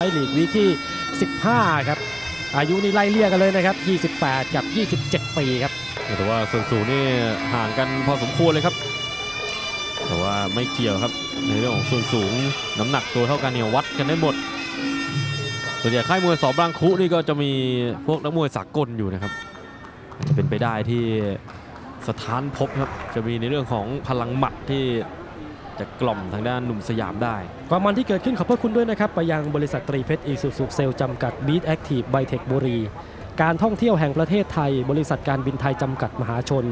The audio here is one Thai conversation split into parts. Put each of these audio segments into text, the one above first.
ลีกวีคที่15ครับอายุนี่ไล่เลี่ยกันเลยนะครับ28กับ27ปีครับแต่ว่าส่วนสูงนี่ห่างกันพอสมควรเลยครับแต่ว่าไม่เกี่ยวครับในเรื่องของส่วนสูงน้ำหนักตัวเท่ากันเนี่ยวัดกันได้หมดส่วนใหญ่ค่ายมวยส.บางครุนี่ก็จะมีพวกนักมวยสากลอยู่นะครับจะเป็นไปได้ที่สถานพบครับจะมีในเรื่องของพลังหมัดที่จะกล่อมทางด้านหนุ่มสยามได้ความมันที่เกิดขึ้นขอบพระคุณด้วยนะครับไปยังบริษัทตรีเพชรอีซูซูเซลจำกัดบีทแอคทีฟไบเทคบุรีการท่องเที่ยวแห่งประเทศไทยบริษัทการบินไทยจำกัดมหาชน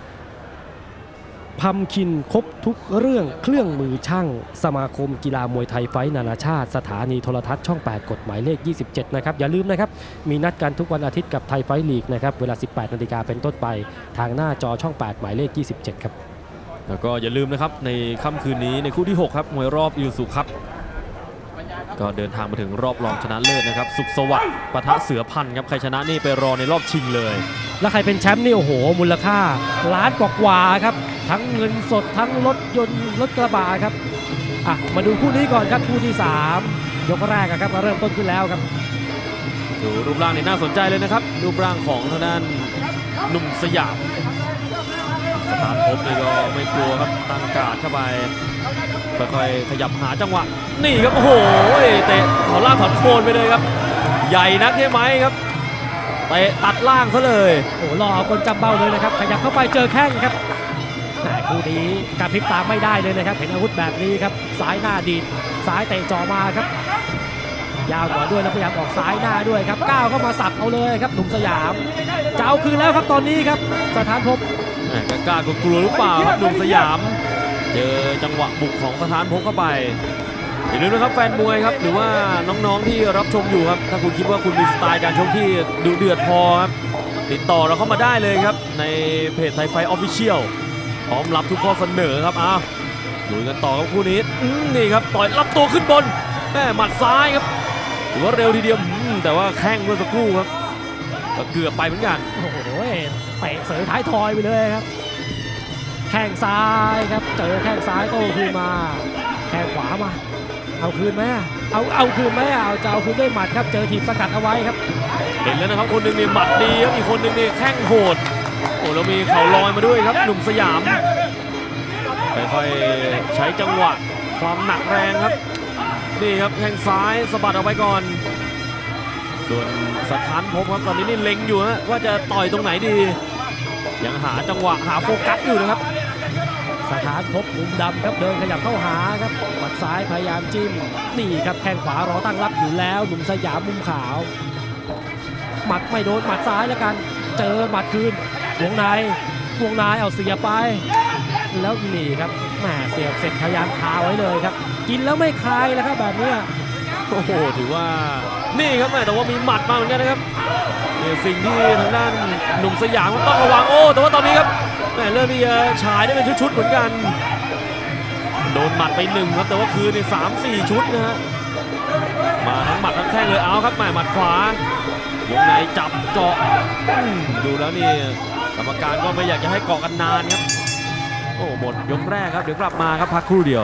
พัมคินครบทุกเรื่องเครื่องมือช่างสมาคมกีฬามวยไทยไฟท์นานาชาติสถานีโทรทัศน์ช่อง8กฎหมายเลข27นะครับอย่าลืมนะครับมีนัดกันทุกวันอาทิตย์กับไทยไฟท์ลีกนะครับเวลา 18 นาฬิกาเป็นต้นไปทางหน้าจอช่อง8หมายเลข27ครับแล้วก็อย่าลืมนะครับในค่ำคืนนี้ในคู่ที่6ครับมวยรอบยูสุครับก็เดินทางมาถึงรอบรองชนะเลิศนะครับสุขสวัสดิ์ปะทะเสือพันธุ์ครับใครชนะนี่ไปรอในรอบชิงเลยแล้วใครเป็นแชมป์นี่โอ้โหมูลค่าล้านกว่าครับทั้งเงินสดทั้งรถยนต์รถกระบะครับมาดูคู่นี้ก่อนครับคู่ที่3ยกแรกครับมาเริ่มต้นขึ้นแล้วครับดูรูปร่างนี่น่าสนใจเลยนะครับรูปร่างของทางด้านหนุ่มสยามสถานพบนี่ก็ไม่กลัวครับตั้งการ์ดเข้าไปค่อยๆขยับหาจังหวะนี่ครับโอ้โหเตะถอดล่างถอดโคนไปเลยครับใหญ่นักใช่ไหมครับเตะตัดล่างซะเลยโอ้รอคนจำเบ้าเลยนะครับขยับเข้าไปเจอแข้งครับคู่นี้กระพริบตาไม่ได้เลยนะครับเห็นอาวุธแบบนี้ครับซ้ายหน้าดีดซ้ายเตะจ่อมาครับยาวกว่าด้วยแล้วพยายามออกซ้ายหน้าด้วยครับก้าวเข้ามาสับเอาเลยครับหนุ่มสยามจะเอาคืนแล้วครับตอนนี้ครับสถานพบกล้ากลัวหรือเปล่าครับหนุ่มสยามเจอจังหวะบุกของสถานพบเข้าไปอย่าลืมนะครับแฟนมวยครับหรือว่าน้องๆที่รับชมอยู่ครับถ้าคุณคิดว่าคุณมีสไตล์การชกที่ดุเดือดพอครับติดต่อเราเข้ามาได้เลยครับในเพจไทยไฟท์ออฟฟิเชียลพร้อมรับทุกข้อเสนอครับดูกันต่อกับคู่นี้นี่ครับต่อยรับตัวขึ้นบนหมัดซ้ายครับถือว่าเร็วทีเดียวแต่ว่าแข้งเมื่อสักครู่ครับก็เกือบไปเหมือนกันโอ้โหเตะเสยท้ายทอยไปเลยครับแข้งซ้ายครับเจอแข้งซ้ายโต้คืนมาแข้งขวามาเอาคืนไหมเอาคืนไหมจะเอาคืนด้วยหมัดครับเจอถีบสกัดเอาไว้ครับเห็นแล้วนะครับคนหนึ่งนี่หมัดดีครับอีกคนหนึ่งนี่แข้งโหดโอ้แล้วมีเข่าลอยมาด้วยครับหนุ่มสยามค่อยๆใช้จังหวะความหนักแรงครับนี่ครับแข้งซ้ายสะบัดออกไปก่อนส่วนสถานพบครับตอนนี้นี่เล็งอยู่ว่าจะต่อยตรงไหนดียังหาจังหวะหาโฟกัสอยู่นะครับสถานพบมุมดำครับเดินขยับเข้าหาครับหมัดซ้ายพยายามจิ้มนี่ครับแข้งขวารอตั้งรับอยู่แล้วหนุ่มสยามมุมขาวหมัดไม่โดนหมัดซ้ายแล้วกันเจอหมัดคืนวงในเอาเสียไปแล้วนี่ครับแหมเสียบเสร็จพยายามคาไว้เลยครับกินแล้วไม่คายแล้วครับแบบนี้โอ้โหถือว่านี่ครับแต่ว่ามีหมัดมาเหมือนกันนะครับสิ่งที่ทางด้านหนุ่มสยามต้องระวังแต่ว่าตอนนี้ครับเริ่มมีฉายได้เป็นชุดๆเหมือนกันโดนหมัดไป1ครับแต่ว่าคืนใน3-4 ชุดนะฮะมาทั้งหมัดทั้งแข้งเลยเอาครับหมัดขวาวงในจับเกาะดูแล้วนี่กรรมการก็ไม่อยากจะให้เกาะกันนานครับโอ้หมดยกแรกครับเดี๋ยวกลับมาครับพักครู่เดียว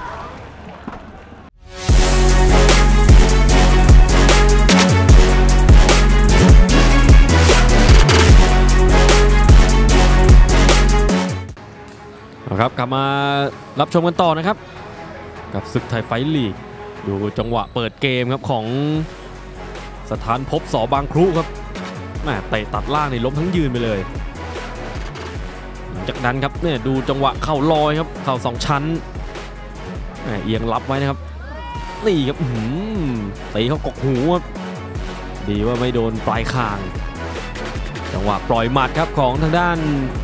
ครับกลับมารับชมกันต่อนะครับกับศึกไทยไฟท์ลีกดูจังหวะเปิดเกมครับของสถานพบส.บางครุครับเตะตัดล่างนี่ล้มทั้งยืนไปเลยจากนั้นครับเนี่ยดูจังหวะเข่าลอยครับเข่า2 ชั้นเอียงรับไว้นะครับนี่ครับตีเขากกหูครับดีว่าไม่โดนปลายคางจังหวะปล่อยหมัดครับของทางด้าน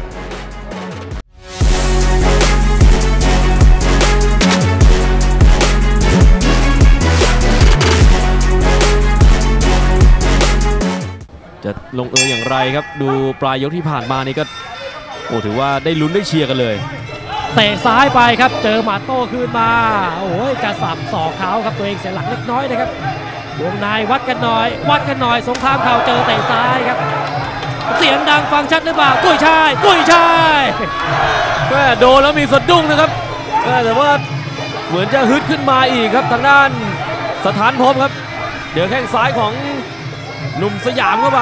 จะลงอย่างไรครับดูปลายยกที่ผ่านมานี่ก็ถือว่าได้ลุ้นได้เชียร์กันเลยเตะซ้ายไปครับเจอหมัดโต้คืนมาจะสับศอกเขาครับตัวเองเสียหลักเล็กน้อยนะครับวงในวัดกันหน่อยสงครามเข่าเจอเตะซ้ายครับเสียงดังฟังชัดหรือเปล่ากุ้ยช่ายโดนแล้วมีสะดุ้งนะครับแต่ว่าเหมือนจะฮึดขึ้นมาอีกครับทางด้านสถานพบครับเดี๋ยวแข้งซ้ายของหนุ่มสยามเข้าไป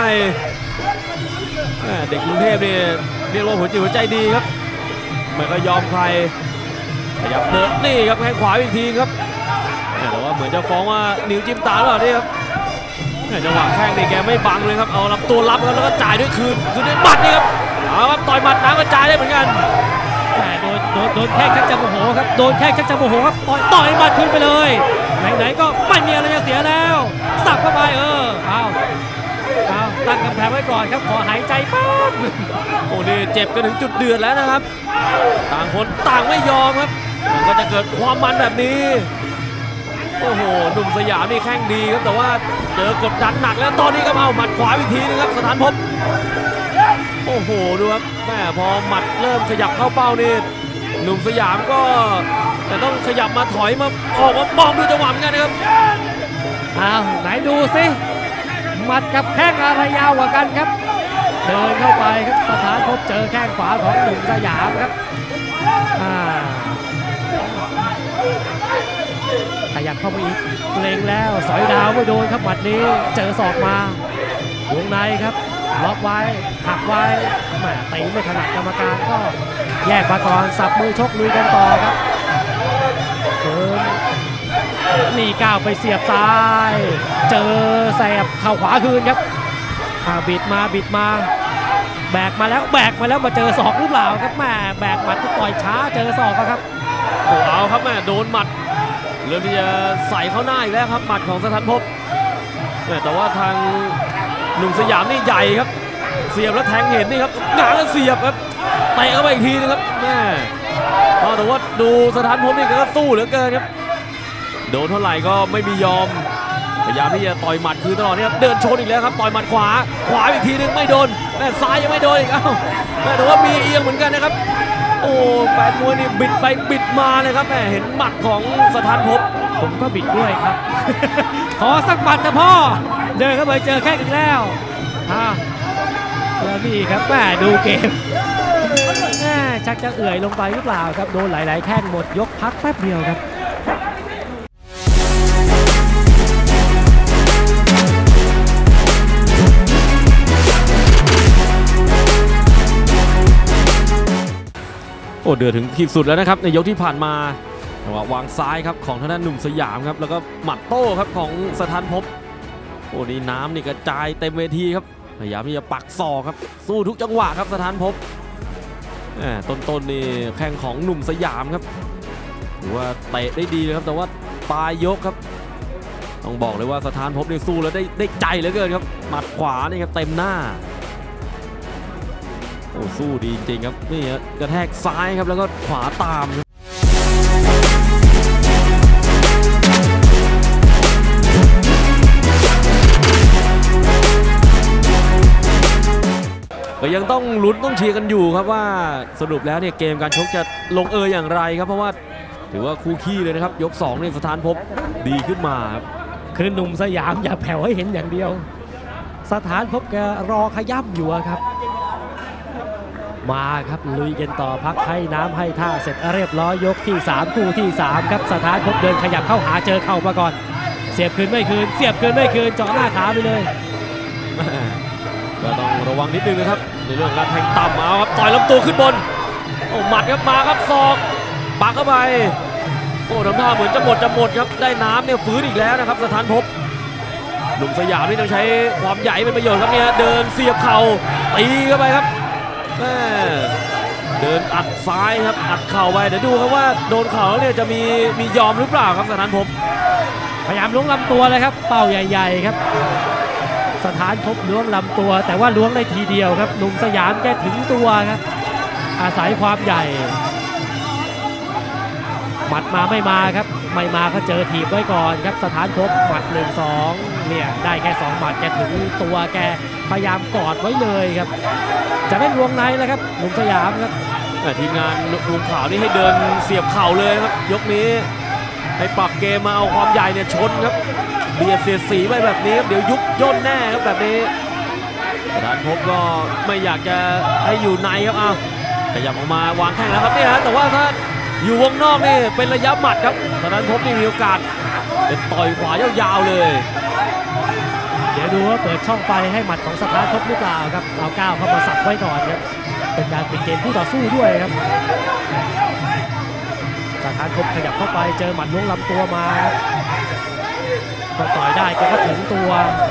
เด็กกรุงเทพนี่เรียกว่าหัวจิตหัวใจดีครับไม่ก็ยอมใครขยับเดินนี่ครับแข้งขวาอีกทีครับแต่ว่าเหมือนจะฟ้องว่านิ้วจิ้มตาหรือเปล่านี่ครับจังหวะแข้งนี่แกไม่บังเลยครับเอาลำตัวรับครับแล้วก็จ่ายด้วยคืนด้วยหมัดนี่ครับเอาครับต่อยหมัดน้ำกระจายได้เหมือนกันแต่โดนแข้งชักจะโมโหครับโดนแข้งชักจะโมโหครับต่อยหมัดคืนไปเลยไหนๆก็ไม่มีอะไรจะเสียแล้วสับเข้าไปเอาตั้งกำแพงไว้ก่อนครับขอหายใจแป๊บโอ้นี่เจ็บกันถึงจุดเดือดแล้วนะครับต่างคนต่างไม่ยอมครับมันก็จะเกิดความมันแบบนี้โอ้โหหนุ่มสยามนี่แข้งดีครับแต่ว่าเจอกดดันหนักแล้วตอนนี้ก็เอาหมัดขวาอีกทีนึงครับสถานภพโอ้โหดูครับแม่พอหมัดเริ่มขยับเข้าเป้านี่หนุ่มสยามก็แต่ต้องขยับมาถอยมาออกมามองดูจังหวะเหมือนกันนะครับไหนดูสิหมัดกับแข้งอะไรยาวกว่ากันครับเดินเข้าไปครับสถานภพเจอแข้งขวาของหนุ่มสยามครับขยับเข้าไปอีกเล็งแล้วสอยดาวไม่โดนครับหมัดนี้เจอศอกมาวงในครับล็อกไว้หักไว้แหมตีไม่ถนัดกรรมการก็แยกมาก่อนสับมือชกลุยกันต่อครับเดินนี่ก้าวไปเสียบซ้ายเจอแสบเข่าขวาคืนครับบิดมาแบกมาแล้วมาเจอศอกหรือเปล่าครับแม่แบกหมัดต่อยช้าเจอศอกครับโอ้เอาครับแม่โดนหมัดเริ่มที่จะใส่เข้าหน้าอีกแล้วครับหมัดของสถานภพแต่ว่าทางหนุ่มสยามนี่ใหญ่ครับเสียบแล้วแทงเห็นนี่ครับหงายแล้วเสียบครับเตะเข้าไปอีกทีนึงครับแม่แต่ว่าดูสถานภพนี่ก็สู้เหลือเกินครับโดนเท่าไหร่ก็ไม่มียอมพยายามที่จะต่อยหมัดคืนตลอดนี่ครับเดินชนอีกแล้วครับต่อยหมัดขวาอีกทีนึงไม่โดนแม่ซ้ายยังไม่โดนอีกแต่ว่ามีเอียงเหมือนกันนะครับโอ้แฟนมวยนี่บิดไปบิดมาเลยครับแม่เห็นหมัดของสถานภพผมก็บิดด้วยครับ ขอสักหมัดนะพ่อเดินเข้าไปเจอแค่อีกแล้วแล้วนี่ครับแม่ดูเกมชักจะเอื่อยลงไปหรือเปล่าครับโดนหลายๆแข้งหมดยกพักแป๊บเดียวครับโอ้เดือดถึงขีดสุดแล้วนะครับในยกที่ผ่านมาจังหวะวางซ้ายครับของทางด้านหนุ่มสยามครับแล้วก็หมัดโต้ครับของสถานภพโอ้นี่น้ำนี่กระจายเต็มเวทีครับพยายามที่จะปักศอกครับสู้ทุกจังหวะครับสถานภพต้นนี่แข้งของหนุ่มสยามครับถือว่าเตะได้ดีเลยครับแต่ว่าปลายยกครับต้องบอกเลยว่าสถานภพนี่สู้แล้วได้ใจเหลือเกินครับหมัดขวานี่ครับเต็มหน้าโอ้สู้ดีจริงครับนี่กระแทกซ้ายครับแล้วก็ขวาตามครับก็ยังต้องลุ้นต้องเชียร์กันอยู่ครับว่าสรุปแล้วเนี่ยเกมการชกจะลงอย่างไรครับเพราะว่าถือว่าคู่ขี้เลยนะครับยก2เนี่ยสถานภพดีขึ้นมาครับคือหนุ่มสยามอย่าแผ่วให้เห็นอย่างเดียวสถานภพแกรอขย้ำอยู่ครับมาครับลุยกันต่อพักให้น้ำให้ท่าเสร็จเรียบร้อยยกที่3คู่ที่3ครับสถานภพเดินขยับเข้าหาเจอเข่ามาก่อนเสียบคืนไม่คืนเสียบคืนไม่คืนเจาะหน้าขาไปเลยก็ต้องระวังนิดนึงนะครับในเรื่องการแทงต่ำเอาครับต่อยลำตัวขึ้นบนโอ้หมัดครับมาครับศอกปักเข้าไปโอ้ทำท่าเหมือนจะหมดครับได้น้ำเนี่ยฟื้นอีกแล้วนะครับสถานภพหนุ่มสยามนี่ต้องใช้ความใหญ่เป็นประโยชน์ครับเนี่ยเดินเสียบเข่าตีเข้าไปครับเดินอัดซ้ายครับอัดเข่าไปเดี๋ยวดูครับว่าโดนเข่าแล้วเนี่ยจะมียอมหรือเปล่าครับสถานภพพยายามล้วงลำตัวเลยครับเป้าใหญ่ๆครับสถานภพล้วงลำตัวแต่ว่าล้วงได้ทีเดียวครับหนุ่มสยามแกถึงตัวครับอาศัยความใหญ่หมัดมาไม่มาครับไม่มาก็เจอถีบไว้ก่อนครับสถานภพหมัด 1-2เนี่ยได้แค่2หมัดแกถึงตัวแกพยายามกอดไว้เลยครับจะได้วงในแล้วครับหนุ่มสยามครับทีมงานลุงขาวนี่ให้เดินเสียบเข่าเลยครับยกนี้ให้ปรับเกมมาเอาความใหญ่เนี่ยชนครับเบียดเสียดสีไปแบบนี้ครับเดี๋ยวยุบย่นแน่ครับแบบนี้สถานภพก็ไม่อยากจะให้อยู่ในครับขยับออกมาวางแข้งแล้วครับเนี่ยแต่ว่าถ้าอยู่วงนอกนี่เป็นระยะหมัดครับสถานภพนี่มีโอกาสเป็นต่อยขวายาวๆเลยเปิดช่องไฟให้หมัดของสถานภพหรือเปล่าครับเอาก้าวเข้ามาสับไว้ก่อนครับเป็นการปิดเกมผู้ต่อสู้ด้วยครับสถานภพขยับเข้าไปเจอหมัดล้วงลำตัวมาครับก็ต่อยได้แกก็ถึงตัว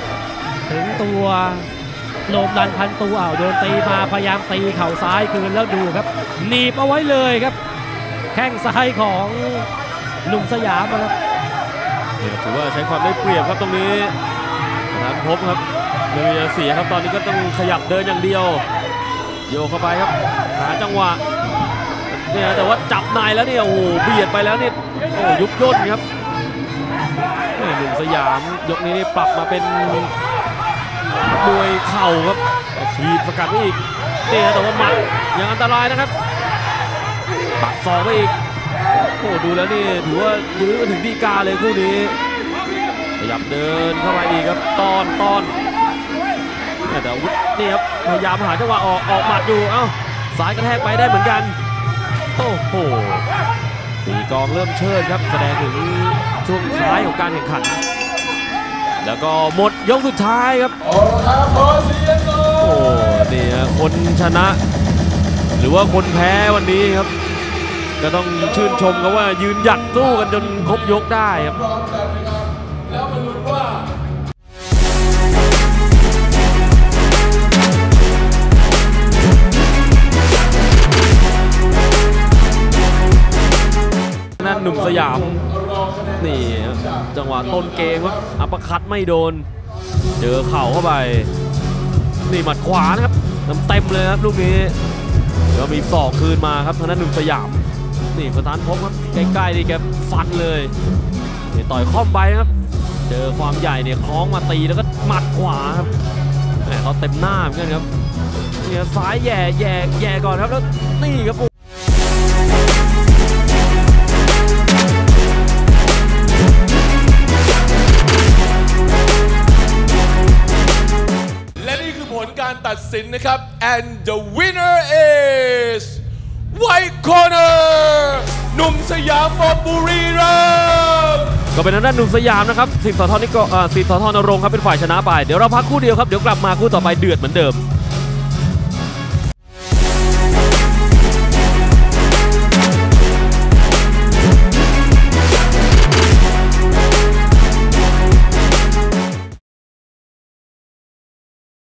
โลมดันพันตัวโดนตีมาพยายามตีเข่าซ้ายคืนแล้วดูครับหนีบเอาไว้เลยครับแข้งซ้ายของหนุ่มสยามนะครับถือว่าใช้ความได้เปรียบครับตรงนี้สถานภพครับไม่มีเสียครับตอนนี้ก็ต้องขยับเดินอย่างเดียวโยกเข้าไปครับหาจังหวะเนี่ยแต่ว่าจับนายแล้วเนี่ยโอ้โหเบียดไปแล้วเนี่ยโอ้ยุบย่นครับหนุ่มสยามยกนี้นี่ปรับมาเป็นมวยเข่าครับทีบสกัดไปอีกเนี่ยแต่ว่าหมัดยังอันตรายนะครับปักศอกไปอีกโอ้ดูแล้วนี่ถือว่ายื้อถึงดีกาเลยคู่นี้ขยับเดินเข้าไปอีกครับตอนแต่นี่ครับพยายามหาจังหวะออกหมัดอยู่เอ้าซ้ายกระแทกไปได้เหมือนกันโอ้โหตีกองเริ่มเชิดครับแสดงถึงช่วงท้ายของการแข่งขันแล้วก็หมดยกสุดท้ายครับโอ้นี่ฮะคนชนะหรือว่าคนแพ้วันนี้ครับก็ต้องชื่นชมเขาว่ายืนหยัดสู้กันจนครบยกได้ครับนั่นหนุ่มสยามนี่จังหวะต้นเกมครับอัปเปอร์คัตไม่โดนเจอเข่าเข้าไปนี่หมัดขวานะครับเต็มเลยครับลูกนี้แล้วมีศอกคืนมาครับทางด้านหนุ่มสยามนี่สถานภพครับใกล้ๆนี่แกฟันเลยนี่ต่อยข้อมไปครับเจอความใหญ่เนี่ยคล้องมาตีแล้วก็หมัดขวาครับแหมเขาเต็มหน้าเหมือนกันครับเนี่ยซ้ายแย่ก่อนครับแล้วนี่ครับการตัดสินนะครับ and the winner is White Corner หนุ่มสยามฟอร์บุรีรัมย์ก็เป็นทางด้านหนุ่มสยามนะครับสิทธิ์สทนรงค์ครับเป็นฝ่ายชนะไปเดี๋ยวเราพักคู่เดียวครับเดี๋ยวกลับมาคู่ต่อไปเดือดเหมือนเดิม